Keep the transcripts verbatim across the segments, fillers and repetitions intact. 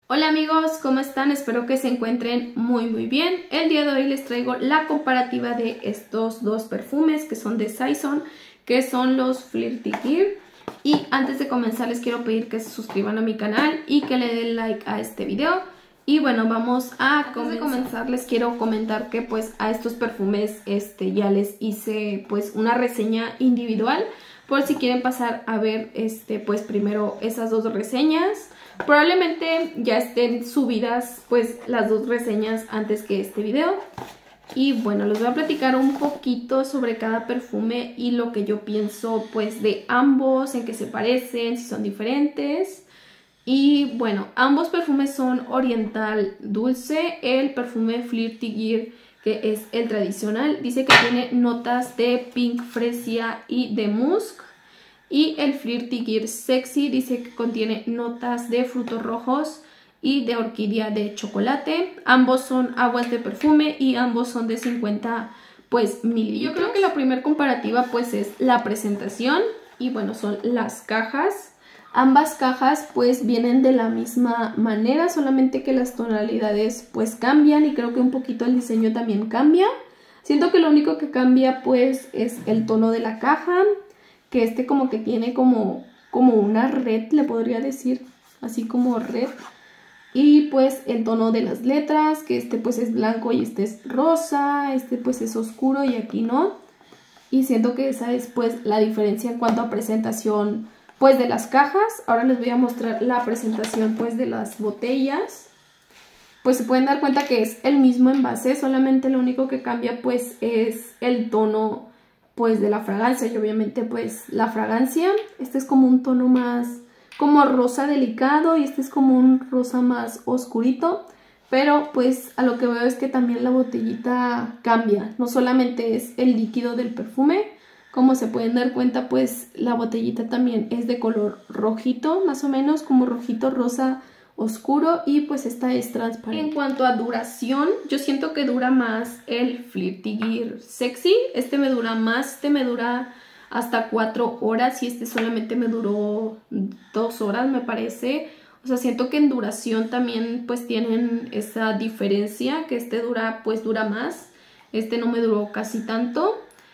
Hola amigos, ¿cómo están? Espero que se encuentren muy muy bien. El día de hoy les traigo la comparativa de estos dos perfumes que son de Saison, que son los Flirty Gear. Y antes de comenzar les quiero pedir que se suscriban a mi canal y que le den like a este video. Y bueno, vamos a comenzar. Antes de comenzar les quiero comentar que pues a estos perfumes este, ya les hice pues una reseña individual. Por si quieren pasar a ver este pues primero esas dos reseñas. Probablemente ya estén subidas pues las dos reseñas antes que este video. Y bueno, les voy a platicar un poquito sobre cada perfume y lo que yo pienso pues de ambos, en qué se parecen, si son diferentes. Y bueno, ambos perfumes son oriental dulce. El perfume Flirty Gear, que es el tradicional, dice que tiene notas de pink fresia y de musk. Y el Flirty Gear Sexy dice que contiene notas de frutos rojos y de orquídea de chocolate. Ambos son aguas de perfume y ambos son de cincuenta pues mililitros. Yo creo que la primera comparativa pues es la presentación y bueno, son las cajas. Ambas cajas pues vienen de la misma manera, solamente que las tonalidades pues cambian y creo que un poquito el diseño también cambia. Siento que lo único que cambia pues es el tono de la caja, que este como que tiene como, como una red, le podría decir, así como red. Y pues el tono de las letras, que este pues es blanco y este es rosa, este pues es oscuro y aquí no. Y siento que esa es pues la diferencia en cuanto a presentación pues de las cajas. Ahora les voy a mostrar la presentación pues de las botellas. Pues se pueden dar cuenta que es el mismo envase, solamente lo único que cambia pues es el tono pues de la fragancia y obviamente pues la fragancia. Este es como un tono más como rosa delicado y este es como un rosa más oscurito, pero pues a lo que veo es que también la botellita cambia, no solamente es el líquido del perfume, como se pueden dar cuenta pues la botellita también es de color rojito, más o menos como rojito rosa oscuro, y pues esta es transparente. En cuanto a duración, yo siento que dura más el Flirty Gear Sexy. Este me dura más, este me dura hasta cuatro horas y este solamente me duró dos horas me parece. O sea, siento que en duración también pues tienen esa diferencia, que este dura pues dura más, este no me duró casi tanto.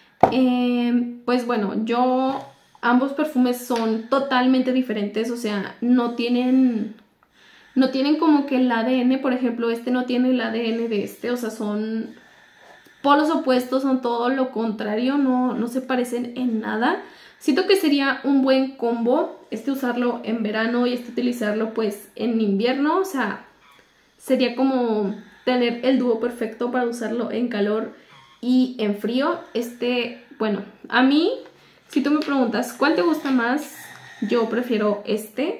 Eh, pues bueno, yo ambos perfumes son totalmente diferentes, o sea, no tienen... No tienen como que el A D N, por ejemplo, este no tiene el A D N de este, o sea, son polos opuestos, son todo lo contrario, no, no se parecen en nada. Siento que sería un buen combo, este usarlo en verano y este utilizarlo pues en invierno, o sea, sería como tener el dúo perfecto para usarlo en calor y en frío. Este, bueno, a mí, si tú me preguntas cuál te gusta más, yo prefiero este.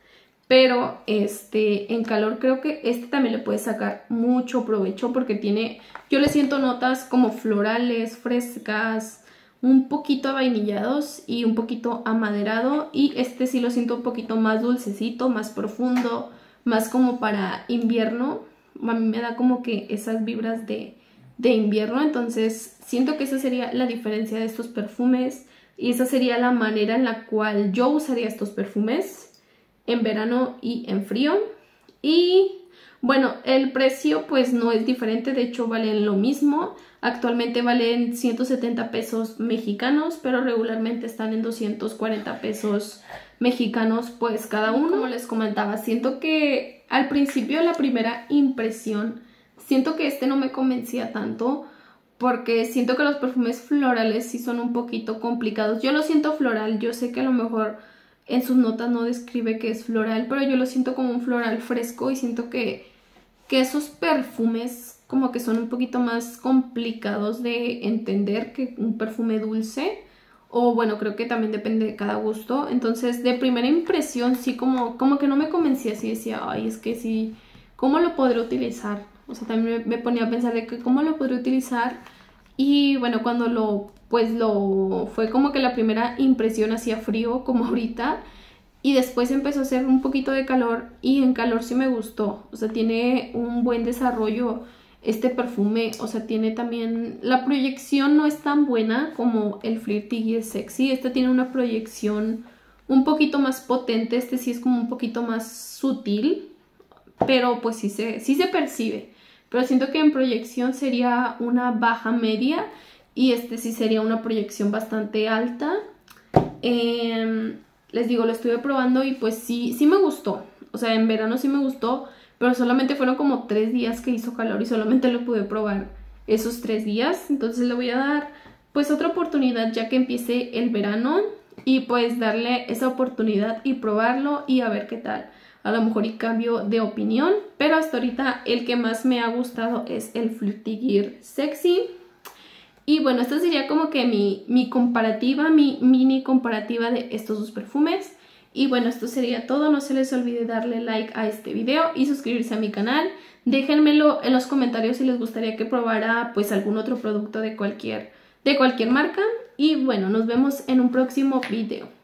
Pero este, en calor creo que este también le puedes sacar mucho provecho porque tiene, yo le siento notas como florales, frescas, un poquito vainillados y un poquito amaderado. Y este sí lo siento un poquito más dulcecito, más profundo, más como para invierno. A mí me da como que esas vibras de, de invierno, entonces siento que esa sería la diferencia de estos perfumes. Y esa sería la manera en la cual yo usaría estos perfumes en verano y en frío. Y bueno, el precio pues no es diferente, de hecho valen lo mismo. Actualmente valen ciento setenta pesos mexicanos, pero regularmente están en doscientos cuarenta pesos mexicanos pues cada uno. Como les comentaba, siento que al principio, la primera impresión, siento que este no me convencía tanto, porque siento que los perfumes florales sí son un poquito complicados. Yo lo siento floral, yo sé que a lo mejor en sus notas no describe que es floral, pero yo lo siento como un floral fresco y siento que, que esos perfumes como que son un poquito más complicados de entender que un perfume dulce. O bueno, creo que también depende de cada gusto. Entonces, de primera impresión sí como, como que no me convencía, así decía, ay, es que sí, ¿cómo lo podré utilizar? O sea, también me ponía a pensar de que cómo lo podré utilizar. Y bueno, cuando lo, pues lo, fue como que la primera impresión hacía frío, como ahorita. Y después empezó a hacer un poquito de calor y en calor sí me gustó. O sea, tiene un buen desarrollo este perfume. O sea, tiene también, la proyección no es tan buena como el Flirty Gear Sexy. Este tiene una proyección un poquito más potente, este sí es como un poquito más sutil. pero pues sí se, sí se percibe. Pero siento que en proyección sería una baja media y este sí sería una proyección bastante alta. Eh, les digo, lo estuve probando y pues sí, sí me gustó. O sea, en verano sí me gustó, pero solamente fueron como tres días que hizo calor y solamente lo pude probar esos tres días. Entonces le voy a dar pues otra oportunidad ya que empiece el verano y pues darle esa oportunidad y probarlo y a ver qué tal. A lo mejor y cambio de opinión, pero hasta ahorita el que más me ha gustado es el Flirty Gear Sexy. Y bueno, esta sería como que mi, mi comparativa, mi mini comparativa de estos dos perfumes. Y bueno, esto sería todo. No se les olvide darle like a este video y suscribirse a mi canal. Déjenmelo en los comentarios si les gustaría que probara pues algún otro producto de cualquier, de cualquier marca. Y bueno, nos vemos en un próximo video.